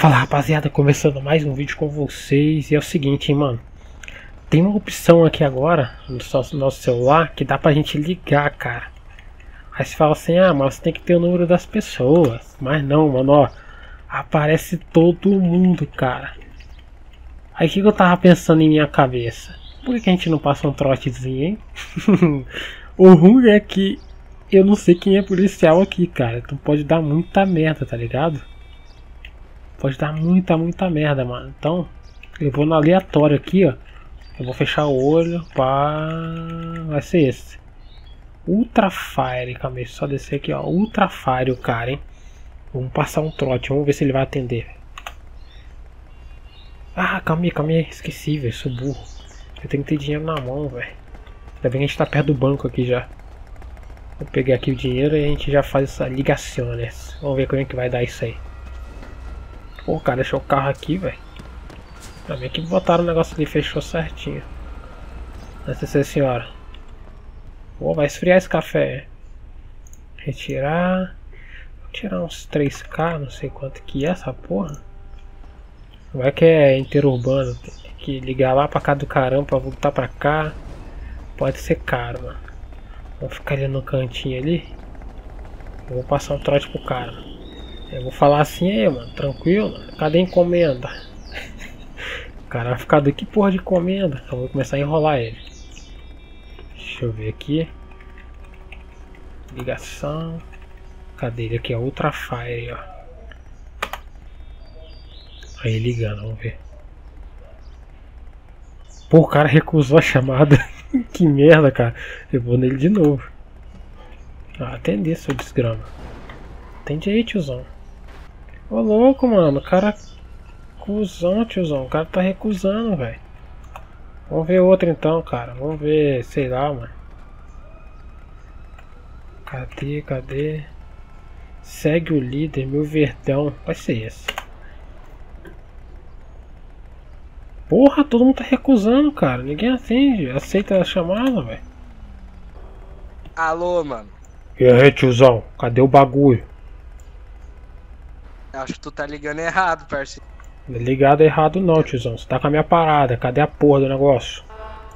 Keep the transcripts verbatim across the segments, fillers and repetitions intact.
Fala rapaziada, começando mais um vídeo com vocês. E é o seguinte, hein, mano. Tem uma opção aqui agora no nosso celular que dá pra gente ligar, cara. Aí você fala assim, ah, mas você tem que ter o número das pessoas. Mas não, mano, ó. Aparece todo mundo, cara. Aí o que, que eu tava pensando em minha cabeça? Por que, que a gente não passa um trotezinho, hein? O ruim é que eu não sei quem é policial aqui, cara. Então pode dar muita merda, tá ligado? Pode dar muita, muita merda, mano. Então, eu vou no aleatório aqui, ó. Eu vou fechar o olho, pá. Vai ser esse. Ultra Fire, calma aí, só descer aqui, ó. Ultra Fire o cara, hein. Vamos passar um trote, vamos ver se ele vai atender. Ah, calma aí, calma aí, esqueci, velho, sou burro. Eu tenho que ter dinheiro na mão, velho. Ainda bem que a gente tá perto do banco aqui já. Vou pegar aqui o dinheiro e a gente já faz essa ligação, né? Vamos ver como é que vai dar isso aí. Pô, cara, deixou o carro aqui, velho. Ainda bem que botaram o negócio ali, fechou certinho. Nossa senhora. Pô, vai esfriar esse café. Retirar. Vou tirar uns três K, não sei quanto que é essa porra. Vai que é interurbano. Tem que ligar lá pra cá do caramba pra voltar pra cá. Pode ser caro, mano. Vamos ficar ali no cantinho ali. Eu vou passar um trote pro cara. Eu vou falar assim, aí, mano, tranquilo, mano. Cadê a encomenda? O cara vai ficar do que porra de encomenda? Eu vou começar a enrolar ele. Deixa eu ver aqui. Ligação. Cadê ele aqui? É Ultra Fire, ó. Aí ligando, vamos ver. Pô, o cara recusou a chamada. Que merda, cara. Eu vou nele de novo. Ah, atender, seu desgrama. Atende aí, tiozão. Ô louco, mano, o cara. Cusão, tiozão. O cara tá recusando, velho. Vamos ver outro então, cara. Vamos ver, sei lá, mano. Cadê, cadê? Segue o líder, meu verdão. Vai ser esse. Porra, todo mundo tá recusando, cara. Ninguém atende. Aceita a chamada, velho. Alô, mano. E aí, tiozão? Cadê o bagulho? Acho que tu tá ligando errado, parceiro. Ligado errado não, tiozão. Você tá com a minha parada. Cadê a porra do negócio?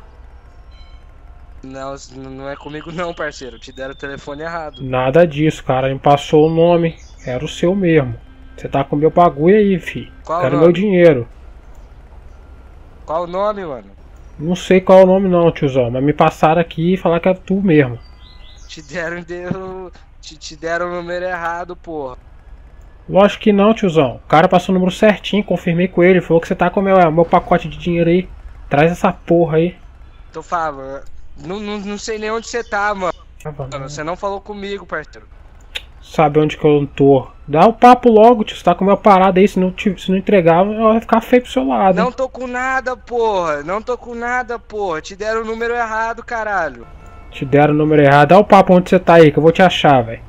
Não, não é comigo não, parceiro. Te deram o telefone errado. Nada disso, cara. Me passou o nome. Era o seu mesmo. Você tá com o meu bagulho aí, fi. Qual Quero nome? meu dinheiro. Qual o nome, mano? Não sei qual é o nome não, tiozão. Mas me passaram aqui e falaram que é tu mesmo. Te deram, deu, te, te deram o número errado, porra. Lógico que não, tiozão. O cara passou o número certinho, confirmei com ele. Falou que você tá com o meu, meu pacote de dinheiro aí. Traz essa porra aí. Tô falando. Não, não, não sei nem onde você tá, mano. Mano, você não falou comigo, parceiro. Sabe onde que eu tô? Dá o papo logo, tio. Você tá com a minha parada aí. Se não, se não entregar, vai ficar feio pro seu lado. Não hein? tô com nada, porra. Não tô com nada, porra. Te deram o número errado, caralho. Te deram o número errado. Dá o papo onde você tá aí, que eu vou te achar, velho.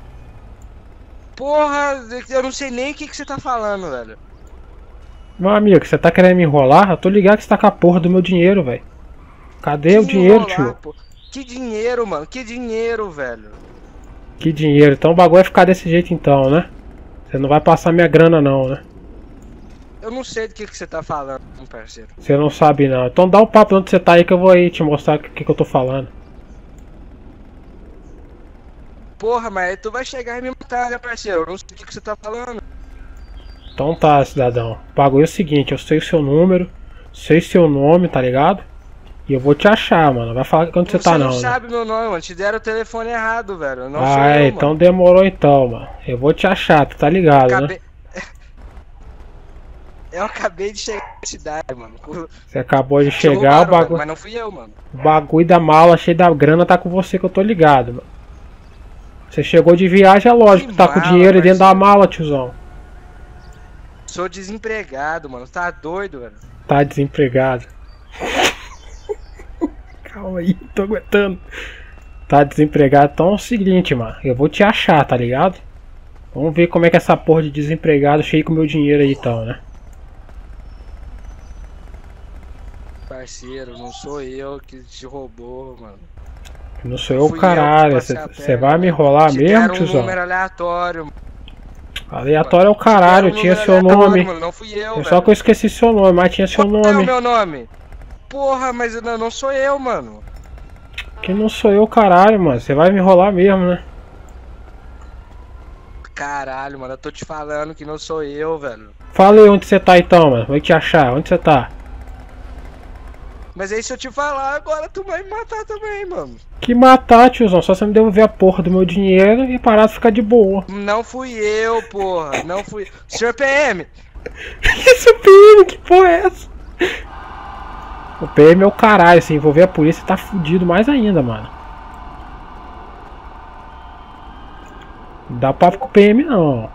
Porra, eu não sei nem o que, que você tá falando, velho. Meu amigo, você tá querendo me enrolar? Eu tô ligado que você tá com a porra do meu dinheiro, velho. Cadê Que o dinheiro, enrolar, tio? pô. Que dinheiro, mano. Que dinheiro, velho. Que dinheiro? Então o bagulho vai ficar desse jeito então, né? Você não vai passar minha grana não, né? Eu não sei do que, que você tá falando, parceiro. Você não sabe não. Então dá o papo onde você tá aí que eu vou aí te mostrar o que, que eu tô falando. Porra, mas aí tu vai chegar e me matar, né, parceiro? Eu não sei o que, que você tá falando. Então tá, cidadão. O bagulho é o seguinte, eu sei o seu número, sei seu nome, tá ligado? E eu vou te achar, mano. Vai falar onde você, você tá não, Você não né? sabe meu nome, mano. Te deram o telefone errado, velho. Eu não ah, sou eu, então mano. demorou então, mano. Eu vou te achar, tu tá ligado, Acabei... né? Eu acabei de chegar na cidade, mano. Você acabou de Te chegar, roubaram, o bagulho... velho, mas não fui eu, mano. O bagulho da mala cheio da grana tá com você que eu tô ligado, mano. Você chegou de viagem, é lógico que tá mala, com dinheiro aí dentro da parceiro. mala, tiozão. Sou desempregado, mano. Tá doido, velho? Tá desempregado. Calma aí, tô aguentando. Tá desempregado, então é o seguinte, mano. Eu vou te achar, tá ligado? Vamos ver como é que é essa porra de desempregado cheio com meu dinheiro aí então, né? Parceiro, não sou eu que te roubou, mano. Não sou eu, Fui eu caralho. que passei a Você perna, vai me mano. enrolar Te mesmo, deram um tiozão? número aleatório, mano. Aleatório é o caralho, tinha seu nome. Mano, não fui eu, é só que eu esqueci seu nome, mas tinha seu Qual nome. é o meu nome? Porra, mas não, não sou eu, mano. Que não sou eu, caralho, mano. Você vai me enrolar mesmo, né? Caralho, mano, eu tô te falando que não sou eu, velho. Fala aí onde você tá então, mano. Vou te achar. Onde você tá? Mas aí se eu te falar agora, tu vai me matar também, mano. Que matar, tiozão. Só você me devolver a porra do meu dinheiro e parar de ficar de boa. Não fui eu, porra. Não fui. Senhor P M! Isso, P M? Que porra é essa? O P M é o caralho. Se envolver a polícia, tá fudido mais ainda, mano. Não dá papo com o P M, não.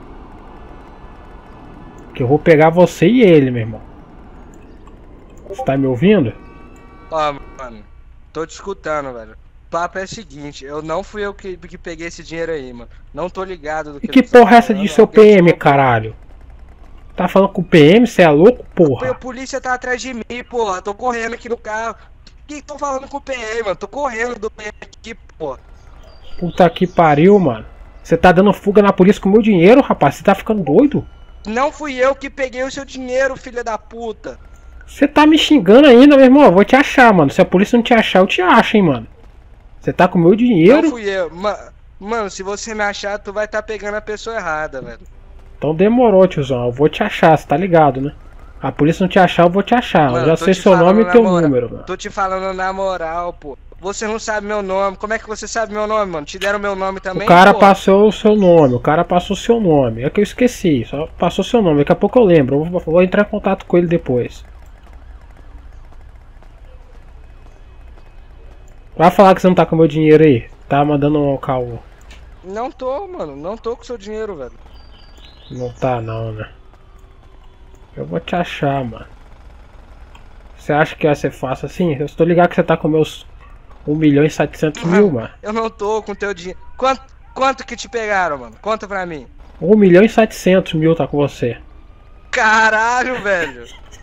Que eu vou pegar você e ele, meu irmão. Você tá me ouvindo? Ó, mano, tô te escutando, velho. O papo é o seguinte, eu não fui eu que, que peguei esse dinheiro aí, mano. Não tô ligado do que... E que porra é essa de seu P M, caralho? Tá falando com o P M? Você é louco, porra? A polícia tá atrás de mim, porra. Tô correndo aqui no carro. Que tô falando com o P M, mano? Tô correndo do P M aqui, porra. Puta que pariu, mano. Você tá dando fuga na polícia com o meu dinheiro, rapaz? Você tá ficando doido? Não fui eu que peguei o seu dinheiro, filha da puta. Você tá me xingando ainda, meu irmão? Eu vou te achar, mano. Se a polícia não te achar, eu te acho, hein, mano. Você tá com o meu dinheiro? Não fui eu. Ma mano, se você me achar, tu vai tá pegando a pessoa errada, velho. Então demorou, tiozão. Eu vou te achar, você tá ligado, né? A polícia não te achar, eu vou te achar. Mano, eu já sei seu nome e teu número, mano. Tô te falando na moral, pô. Você não sabe meu nome. Como é que você sabe meu nome, mano? Te deram meu nome também? O cara pô? passou o seu nome, o cara passou o seu nome. É que eu esqueci, só passou seu nome. Daqui a pouco eu lembro. Eu vou, vou entrar em contato com ele depois. Vai falar que você não tá com meu dinheiro aí. Tá mandando um caô. Não tô, mano. Não tô com seu dinheiro, velho. Não tá não, né? Eu vou te achar, mano. Você acha que vai ser fácil assim? Eu estou ligado que você tá com meus um milhão e setecentos mil, mano. Eu não tô com teu dinheiro. Quanto, quanto que te pegaram, mano? Conta pra mim. um milhão e setecentos mil tá com você. Caralho, velho.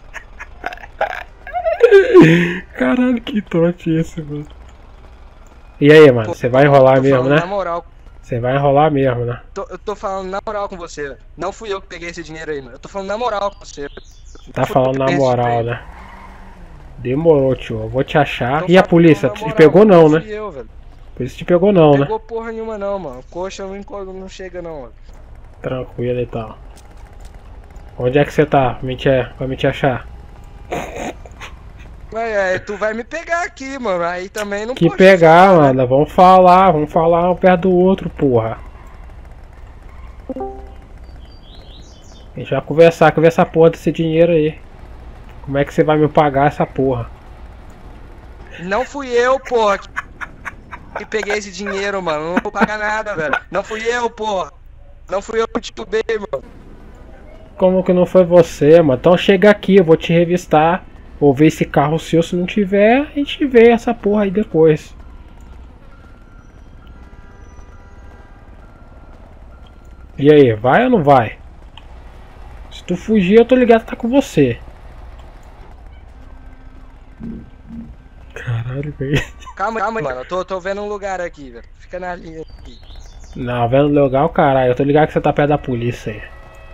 Caralho, que trote esse, mano. E aí, mano, você vai enrolar mesmo, né? Na moral. Você vai enrolar mesmo, né? Tô, eu tô falando na moral com você, velho. Não fui eu que peguei esse dinheiro aí, mano. Eu tô falando na moral com você. Tá falando na moral, né? Demorou, tio. Eu vou te achar. Tô E a polícia? Te moral, pegou não, não né? fui eu, velho. A polícia te pegou não, né? Pegou porra nenhuma não, mano. Coxa não, não chega não, mano. Tranquilo e tal. Onde é que você tá? Pra me te, pra me te achar? É, tu vai me pegar aqui, mano. Aí também não Que pode pegar, falar, mano. Vamos falar, vamos falar um perto do outro, porra. A gente vai conversar, que ver essa porra desse dinheiro aí. Como é que você vai me pagar essa porra? Não fui eu, porra, que, que peguei esse dinheiro, mano. Não vou pagar nada, velho. Não fui eu, porra. Não fui eu que te tubei, mano. Como que não foi você, mano? Então chega aqui, eu vou te revistar. Vou ver esse carro seu, se não tiver, a gente vê essa porra aí depois. E aí, vai ou não vai? Se tu fugir, eu tô ligado que tá com você. Caralho, velho. Calma, calma, mano. Eu tô, tô vendo um lugar aqui, velho. Fica na linha aqui. Não, vendo legal, caralho. Eu tô ligado que você tá perto da polícia aí.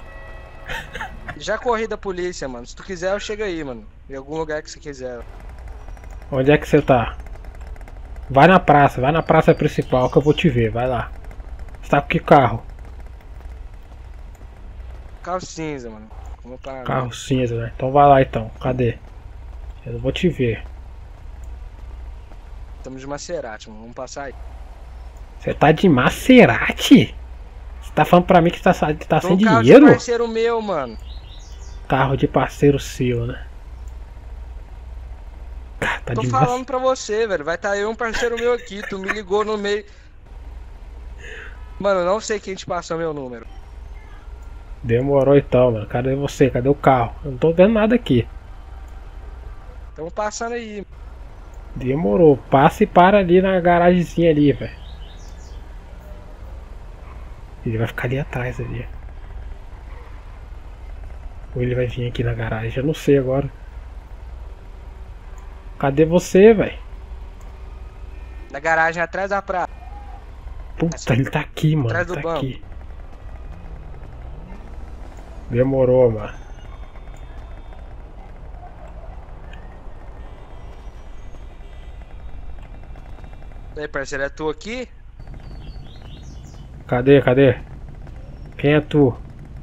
Já corri da polícia, mano. Se tu quiser, eu chego aí, mano. Em algum lugar que você quiser. Onde é que você tá? Vai na praça, vai na praça principal que eu vou te ver, vai lá. Você tá com que carro? Carro cinza, mano. Vamos parar. Carro cinza, né? Então vai lá então, cadê? Eu não vou te ver. Estamos de Maserati, mano. Vamos passar aí. Você tá de Maserati? Você tá falando pra mim que tá, tá sem um carro dinheiro? De parceiro meu, mano. Carro de parceiro seu, né? Tá Tô de falando mas... pra você, velho. Vai tá eu e um parceiro meu aqui. Tu me ligou no meio. Mano, eu não sei quem te passou meu número. Demorou então, mano. Cadê você? Cadê o carro? Eu não tô vendo nada aqui. Tamo passando aí. Demorou. Passa e para ali na garagemzinha ali, velho. Ele vai ficar ali atrás ali. Ou ele vai vir aqui na garagem? Eu não sei agora. Cadê você, velho? Na garagem atrás da praia. Puta, ele tá aqui, mano. Atrás do Tá banco. aqui. Demorou, mano. E aí, parceiro, é tu aqui? Cadê, cadê? Quem é tu?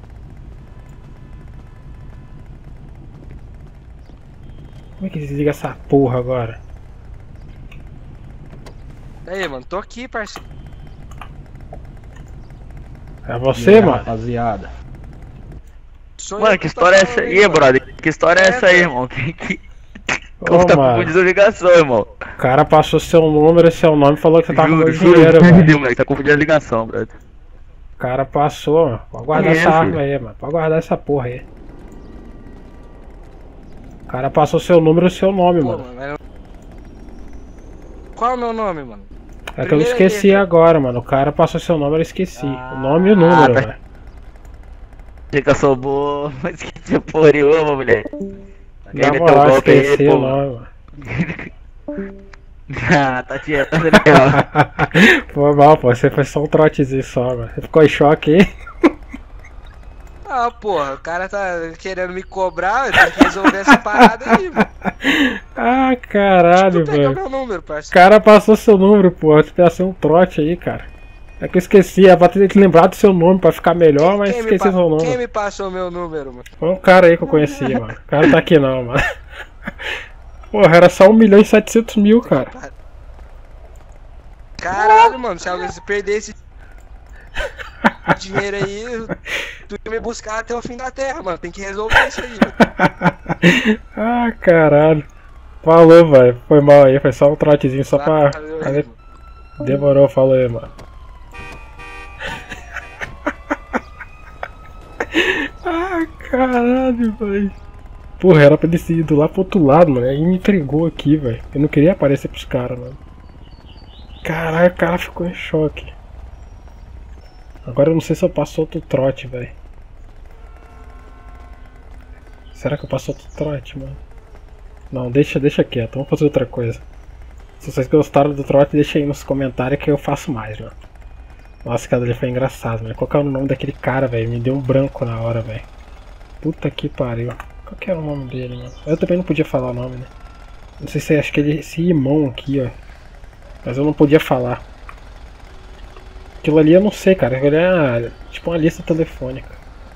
Como é que desliga essa porra agora? E aí, mano, tô aqui, parceiro. É você, mano? Rapaziada. Sou Mano, eu que tô história é falando essa aí, brother? Que história é É, essa aí, velho. irmão? Que, que... Ô, Como tá mano. confundindo a ligação, irmão? O cara passou seu número e seu nome e falou que você tava com meu Juro, juro, dinheiro, juro, velho. moleque, tá confundindo a ligação, brother. O cara passou, mano. Pode guardar É, essa filho. arma aí, mano. Pode guardar essa porra aí. O cara passou seu número e seu nome, Pô, mano. mano, mas eu- Qual é o meu nome, mano? É que eu primeira esqueci letra. agora, mano. O cara passou seu nome, eu esqueci. Ah, O nome e o número, tá. velho. Achei que eu sou boa, mas que tipo porra nenhuma, moleque. Na meteu moral, o golpe aí, esqueci pô. o nome, mano. Ah, tá tirando, tá legal. Foi mal, pô. Você foi só um trotezinho só, mano. Você ficou em choque aí? Ah, porra, o cara tá querendo me cobrar, eu tenho que resolver essa parada aí, mano. Ah, caralho, Tu pegou velho. meu número, O parceiro. cara passou seu número, pô. Você ia ser um trote aí, cara. É que eu esqueci. É pra ter que lembrar do seu nome pra ficar melhor, mas Quem me esqueci pa- seu nome. Quem me passou meu número, mano? Foi um cara aí que eu conhecia, mano. O cara não tá aqui não, mano. Porra, era só um milhão e setecentos mil, cara. Caralho, mano, se alguém se perder esse dinheiro aí, tu ia me buscar até o fim da terra, mano. Tem que resolver isso aí, mano. Ah, caralho. Falou, velho. Foi mal aí. Foi só um trotezinho só pra... Valeu pra aí, ver- mano. Demorou, falou aí, mano. Ah, caralho, velho. Porra, era pra ele ter ido lá pro outro lado, mano. Aí me entregou aqui, velho. Eu não queria aparecer pros caras, mano. Caralho, o cara ficou em choque. Agora eu não sei se eu passo outro trote, velho. Será que eu passo outro trote, mano? Não, deixa, deixa quieto. Vamos fazer outra coisa. Se vocês gostaram do trote, deixa aí nos comentários que eu faço mais, mano. Nossa, aquela ali foi engraçado, mano. Qual que era o nome daquele cara, velho? Me deu um branco na hora, velho. Puta que pariu. Qual que era o nome dele, mano? Eu também não podia falar o nome, né? Não sei se acho que ele esse irmão aqui, ó. Mas eu não podia falar. Aquilo ali eu não sei, cara. Aquilo é tipo uma lista telefônica.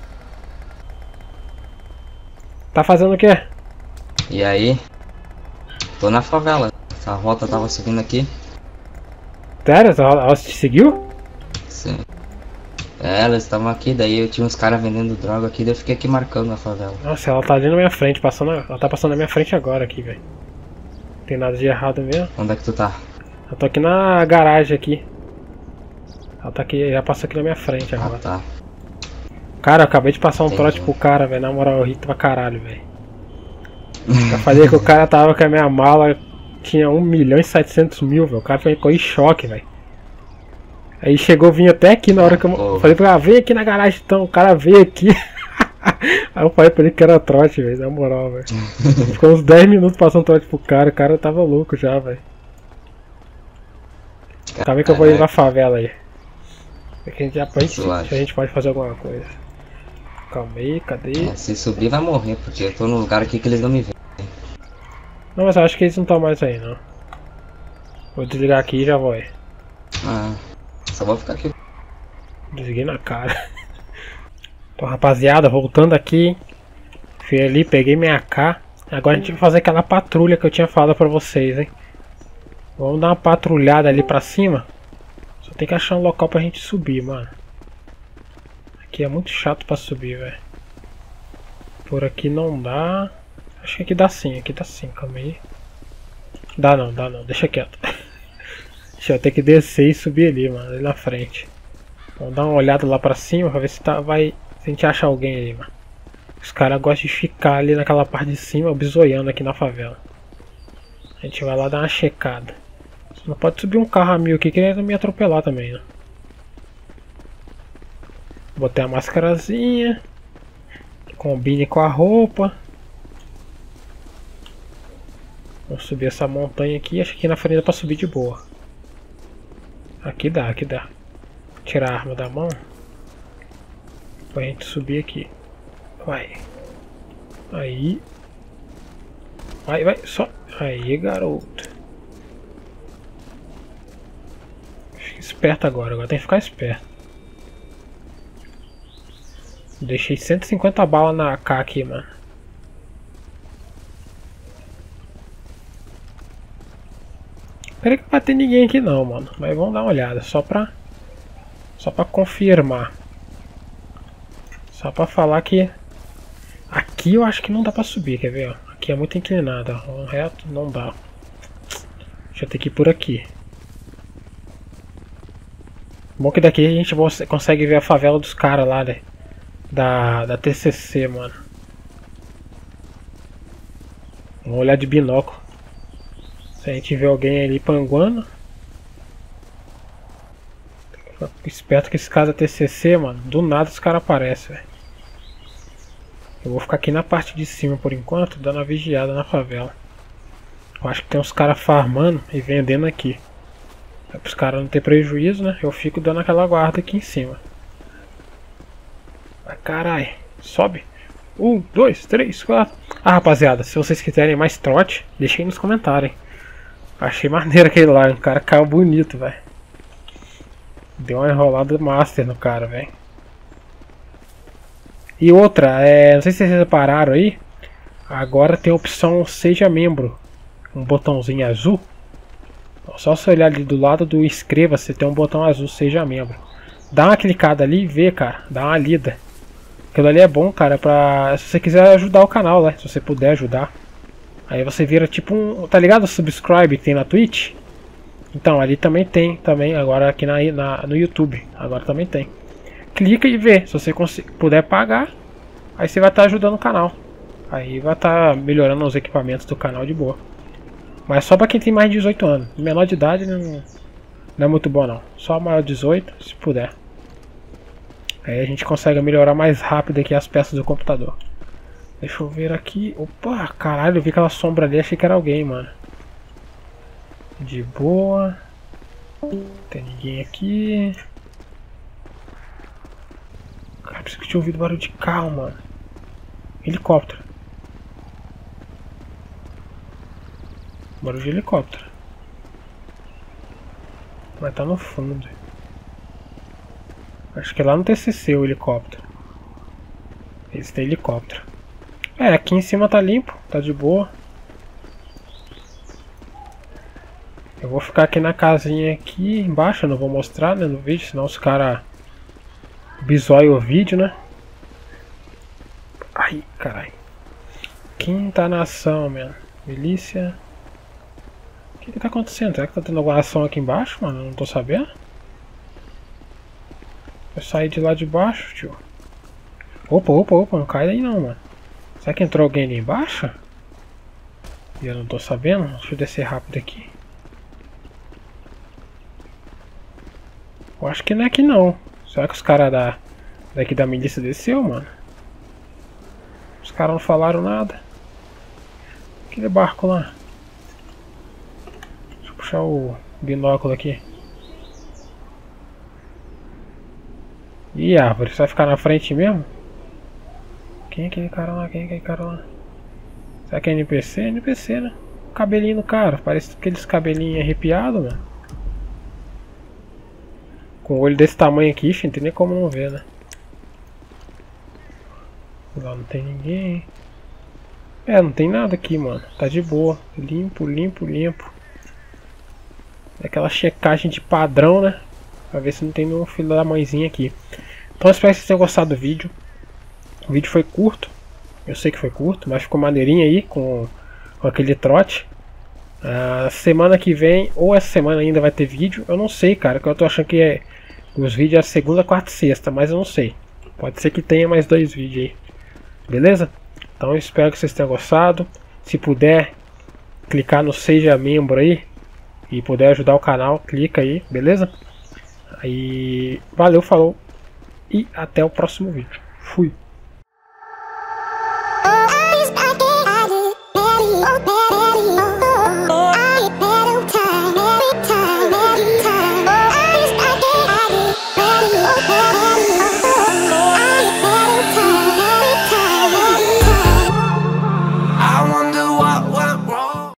Tá fazendo o quê? E aí? Tô na favela. Essa rota tava subindo aqui. Sério? Ela ela te seguiu? Sim. É, elas estavam aqui, daí eu tinha uns caras vendendo droga aqui, daí eu fiquei aqui marcando a favela. Nossa, ela tá ali na minha frente, passando. Ela tá passando na minha frente agora aqui, velho. Não tem nada de errado mesmo. Onde é que tu tá? Eu tô aqui na garagem aqui. Ela tá aqui, já passou aqui na minha frente Ah, agora. tá. Cara, eu acabei de passar um Entendi. trote pro cara, velho. Na moral, eu ri pra caralho, velho. Eu falei que o cara tava com a minha mala, tinha um milhão e setecentos mil, velho. O cara ficou em choque, velho. Aí chegou, vim até aqui na hora que eu Pô. falei pra ele, ah, vem aqui na garagem então. O cara veio aqui. Aí eu falei pra ele que era trote, velho, na moral, velho. Ficou uns dez minutos passando trote pro cara, o cara tava louco já, velho. Calma aí que eu vou ir na favela aí. É que a gente, já, a gente, Suave. a gente pode fazer alguma coisa. Calma aí, cadê? É, se subir vai morrer, porque eu tô num lugar aqui que eles não me veem. Não, mas eu acho que eles não estão mais aí, não. Vou desligar aqui e já vou aí. Ah, só vou ficar aqui. Desliguei na cara. Então, rapaziada, voltando aqui. Fui ali, peguei minha A K. Agora a gente vai fazer aquela patrulha que eu tinha falado pra vocês, hein. Vamos dar uma patrulhada ali pra cima. Só tem que achar um local pra gente subir, mano. Aqui é muito chato pra subir, velho. Por aqui não dá. Acho que aqui dá sim, aqui dá sim, calma aí. Dá não, dá não, deixa quieto. Deixa eu ter que descer e subir ali, mano, ali na frente. Vamos dar uma olhada lá pra cima pra ver se tá, vai, se a gente acha alguém aí, mano. Os caras gostam de ficar ali naquela parte de cima, bisoiando aqui na favela. A gente vai lá dar uma checada. Não pode subir um carro a mil aqui que ele vai me atropelar também, né? Botei a máscarazinha. Combine com a roupa. Vamos subir essa montanha aqui. Acho que aqui na frente dá pra subir de boa. Aqui dá, aqui dá. Tirar a arma da mão. Pra gente subir aqui. Vai. Aí. Vai, vai, só. Aí, garoto. Fica esperto agora, agora tem que ficar esperto. Deixei cento e cinquenta balas na A K aqui, mano. Peraí que não vai ter ninguém aqui não, mano. Mas vamos dar uma olhada, só pra... Só pra confirmar. Só pra falar que... Aqui eu acho que não dá pra subir, quer ver? Ó? Aqui é muito inclinado, ó. Um reto não dá. Deixa eu ter que ir por aqui. Bom que daqui a gente consegue ver a favela dos caras lá, né? Da, da T C C, mano. Vamos olhar de binóculo. Se a gente vê alguém ali panguando. Fica esperto que esse caso da T C C, mano. Do nada os caras aparecem, velho. Eu vou ficar aqui na parte de cima por enquanto, dando uma vigiada na favela. Eu acho que tem uns caras farmando e vendendo aqui. É para os caras não ter prejuízo, né? Eu fico dando aquela guarda aqui em cima. Vai, carai. Sobe. Um, dois, três, quatro. Ah, rapaziada, se vocês quiserem mais trote, deixem aí nos comentários. Achei maneiro aquele lá. O cara caiu bonito, velho. Deu uma enrolada master no cara, velho. E outra, é, não sei se vocês repararam aí. Agora tem a opção Seja Membro. Um botãozinho azul. Só se olhar ali do lado do inscreva-se, tem um botão azul Seja Membro. Dá uma clicada ali e vê, cara. Dá uma lida. Aquilo ali é bom, cara, pra... Se você quiser ajudar o canal, né? Se você puder ajudar. Aí você vira tipo um... Tá ligado o subscribe que tem na Twitch? Então, ali também tem. Também, agora aqui na, na, no YouTube. Agora também tem. Clica e vê. Se você puder pagar, aí você vai estar tá ajudando o canal. Aí vai estar tá melhorando os equipamentos do canal de boa. Mas só pra quem tem mais de dezoito anos. Menor de idade não, não é muito bom não. Só maior de dezoito, se puder. Aí a gente consegue melhorar mais rápido aqui as peças do computador. Deixa eu ver aqui. Opa, caralho, eu vi aquela sombra ali, achei que era alguém, mano. De boa. Não tem ninguém aqui. Cara, preciso que tinha ouvido barulho de carro, mano. Helicóptero. Barulho de helicóptero. Mas tá no fundo. Acho que é lá no T C C o helicóptero. Esse tem helicóptero. É, aqui em cima tá limpo, tá de boa. Eu vou ficar aqui na casinha aqui embaixo, eu não vou mostrar, né, no vídeo, senão os caras bisoiam o vídeo, né? Ai, caralho. Quinta nação, mano. Milícia. O que que tá acontecendo? Será que tá tendo alguma ação aqui embaixo, mano? Eu não tô sabendo. Eu saí de lá de baixo, tio. Opa, opa, opa, não cai daí não, mano. Será que entrou alguém ali embaixo? E eu não tô sabendo? Deixa eu descer rápido aqui. Eu acho que não é aqui não. Será que os caras da, daqui da milícia desceu, mano? Os caras não falaram nada. Aquele barco lá. Deixa eu puxar o binóculo aqui. Ih, árvore, você vai ficar na frente mesmo? Quem é aquele cara lá? Quem é aquele cara lá? Será que é N P C? N P C, né? O cabelinho do cara, parece aqueles cabelinhos arrepiados, mano. Com o olho desse tamanho aqui, não tem nem como não ver, né? Lá não tem ninguém. É, não tem nada aqui, mano. Tá de boa. Limpo, limpo, limpo. É aquela checagem de padrão, né? Pra ver se não tem nenhum filho da mãezinha aqui. Então eu espero que vocês tenham gostado do vídeo. O vídeo foi curto. Eu sei que foi curto, mas ficou maneirinho aí com, com aquele trote. Uh, semana que vem, ou essa semana ainda vai ter vídeo. Eu não sei, cara, que eu tô achando que é, os vídeos é segunda, quarta e sexta, mas eu não sei. Pode ser que tenha mais dois vídeos aí. Beleza? Então eu espero que vocês tenham gostado. Se puder clicar no Seja Membro aí e puder ajudar o canal, clica aí, beleza? Aí, valeu, falou e até o próximo vídeo. Fui!